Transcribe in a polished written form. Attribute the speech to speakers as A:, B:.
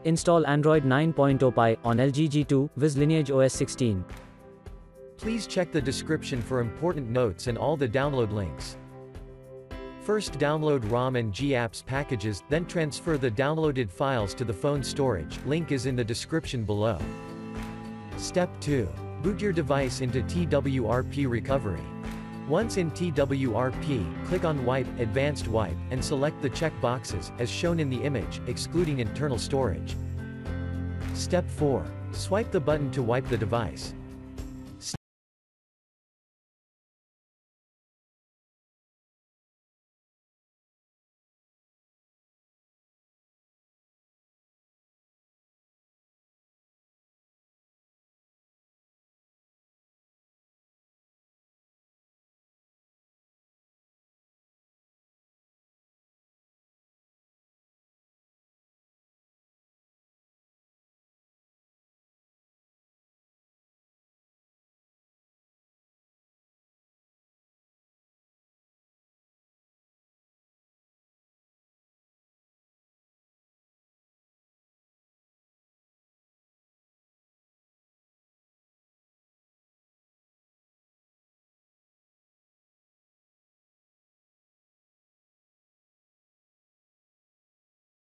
A: Install Android 9.0 Pie on LG G2 with LineageOS 16.
B: Please check the description for important notes and all the download links. First, download ROM and GApps packages, then transfer the downloaded files to the phone storage. Link is in the description below. Step 2. Boot your device into TWRP recovery. Once in TWRP, click on Wipe, Advanced Wipe, and select the check boxes, as shown in the image, excluding internal storage. Step 4. Swipe the button to wipe the device.